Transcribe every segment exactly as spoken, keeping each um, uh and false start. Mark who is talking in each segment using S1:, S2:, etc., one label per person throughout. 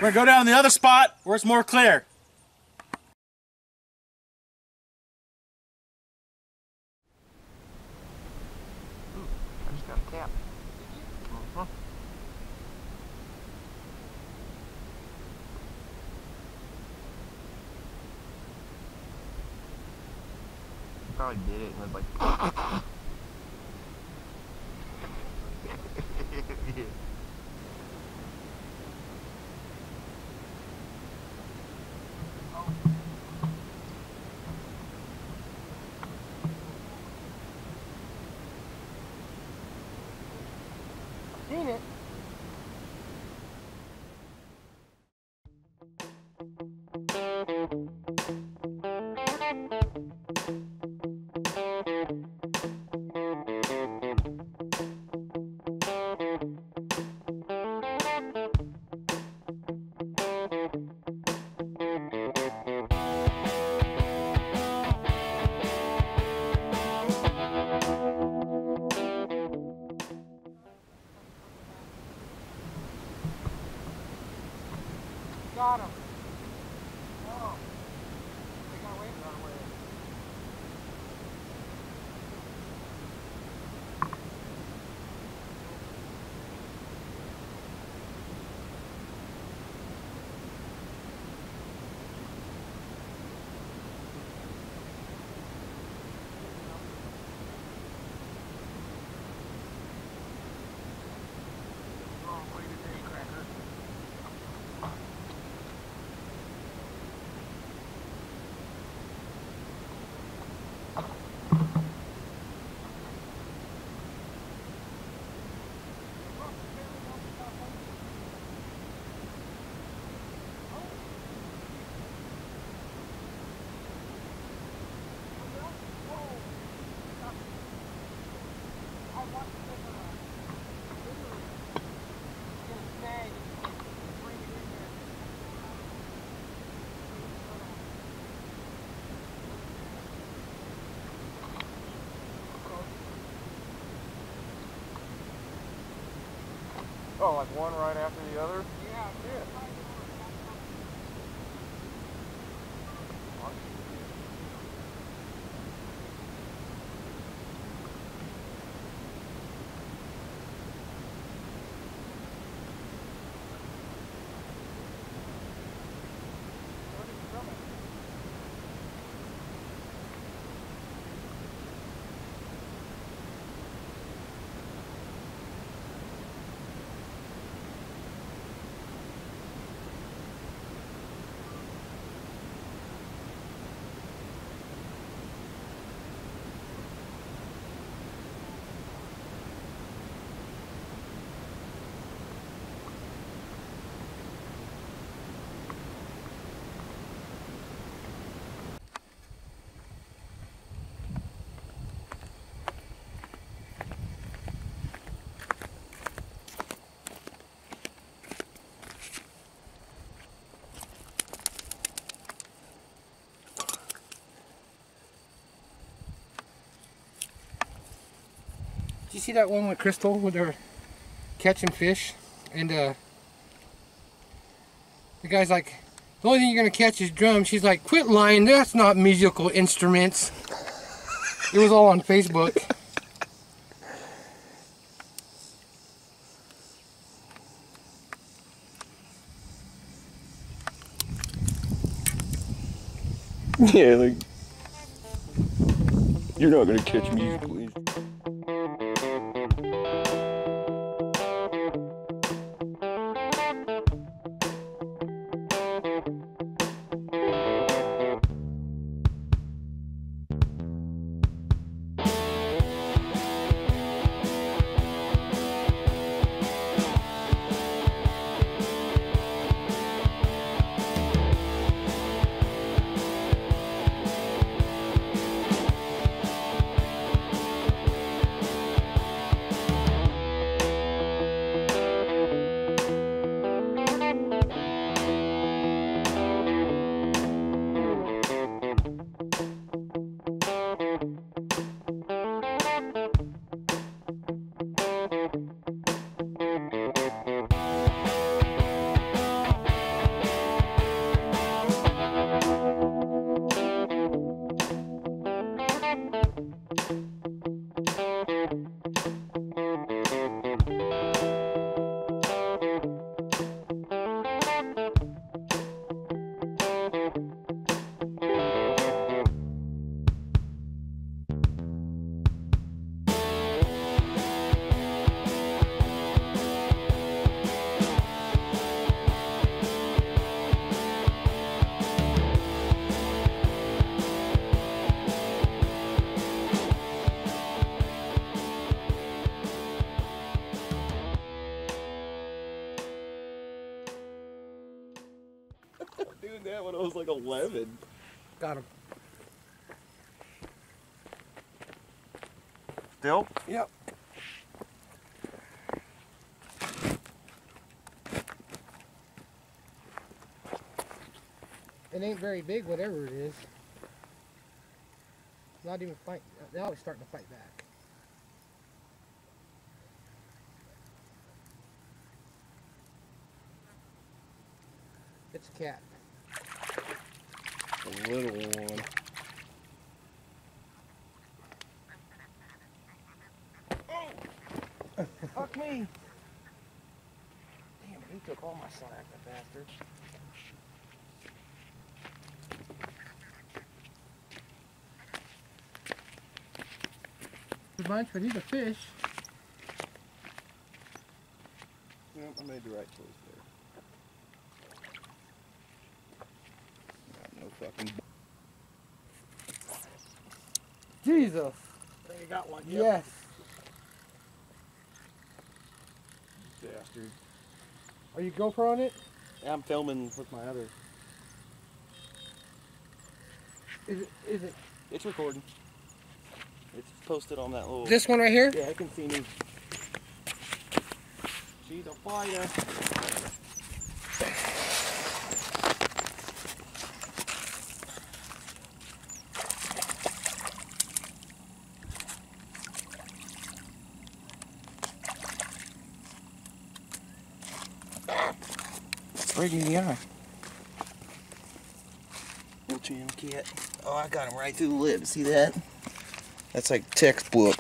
S1: We're gonna go down to the other spot where it's more clear.
S2: Ooh, I just got a tap. Uh-huh. Probably did it and was like, yeah. Seen it. Got him. Oh. They got away. Got away. Oh, what do you think, Cracker? Oh, like one right after the other? Yeah, yeah.
S3: Did you see that one with Crystal when they were catching fish? And uh, the guy's like, the only thing you're going to catch is drums. She's like, quit lying, that's not musical instruments. It was all on Facebook.
S4: Yeah, like, you're not gonna catch musical instruments. was like eleven.
S3: Got him.
S2: Still?
S3: Yep. It ain't very big, whatever it is. Not even fight. Now it's starting to fight back. It's a cat.
S4: A little one.
S3: Oh! Fuck me! Damn, he took all my slack, that bastard. A bunch, but he's a fish.
S4: Yep, I made the right choice there. Got no fucking.
S3: Jesus!
S4: You got one.
S3: Yes!
S4: Bastard.
S3: Are you GoPro on it?
S4: Yeah, I'm filming with my other.
S3: Is it? Is it?
S4: It's recording. It's posted on that little.
S3: This one right here?
S4: Yeah, I can see me. She's a fighter. Right in the eye. Little channel cat. Oh, I got him right through the lip. See that? That's like textbook.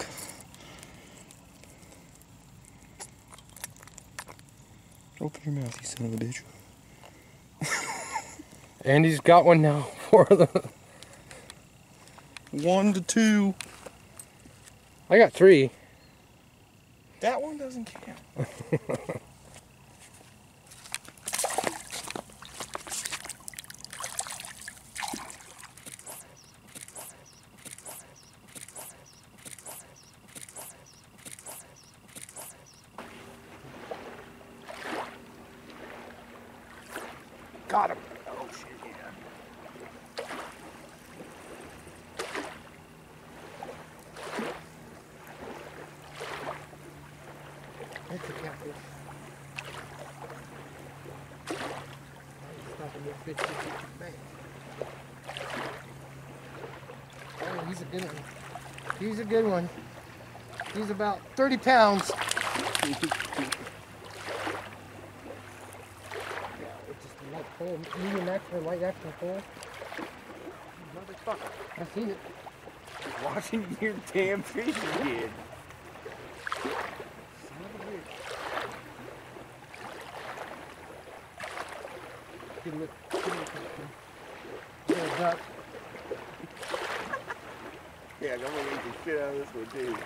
S4: Open your mouth, you son of a bitch.
S3: And he's got one now for the.
S4: One to two.
S3: I got three.
S4: That one doesn't count.
S3: Got him.
S4: Oh shit, yeah.
S3: That's a catfish. It's not a big fish. Bang. Oh, he's a good one. He's a good one. He's about thirty pounds. Oh, medium action or light action pole.
S2: Motherfucker.
S3: I've seen it.
S2: Just watching your damn fish again.
S3: Get a look. Get a look. Get a duck.
S2: Yeah, I'm gonna eat the shit out of this one too.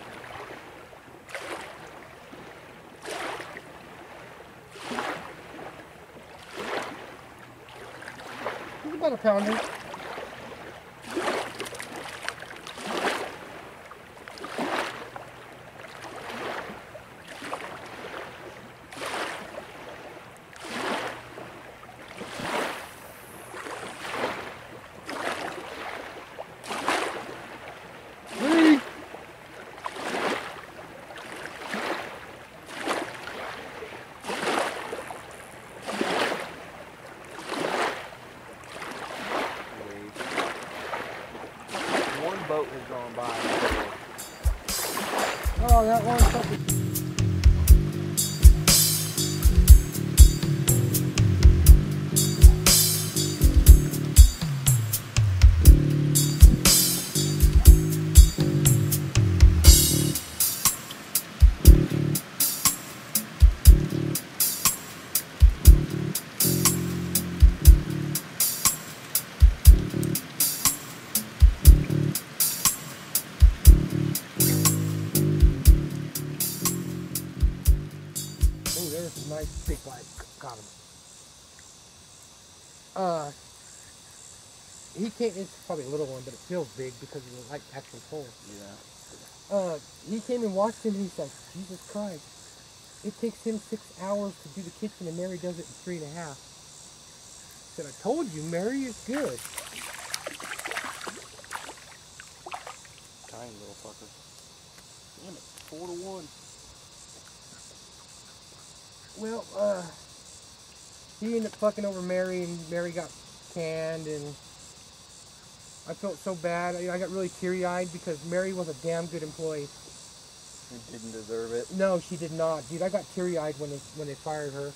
S3: About a pounder. Three.
S2: Boat has gone by.
S3: Oh, that one fucking. Nice big bite. Got him. Uh, he came. It's probably a little one, but it feels big because of the light action pole.
S4: Yeah.
S3: Uh, he came and watched him, and he's like, Jesus Christ! It takes him six hours to do the kitchen, and Mary does it in three and a half. said, I told you, Mary is good.
S2: Tiny little fucker. Damn it, four to one.
S3: Well, uh, he ended up fucking over Mary, and Mary got canned, and I felt so bad. I, I got really teary-eyed because Mary was a damn good employee.
S4: You didn't deserve it.
S3: No, she did not, dude. I got teary-eyed when they when they fired her.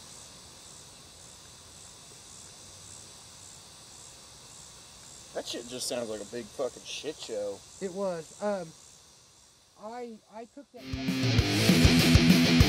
S4: That shit just sounds like a big fucking shit show.
S3: It was. Um, I I took that.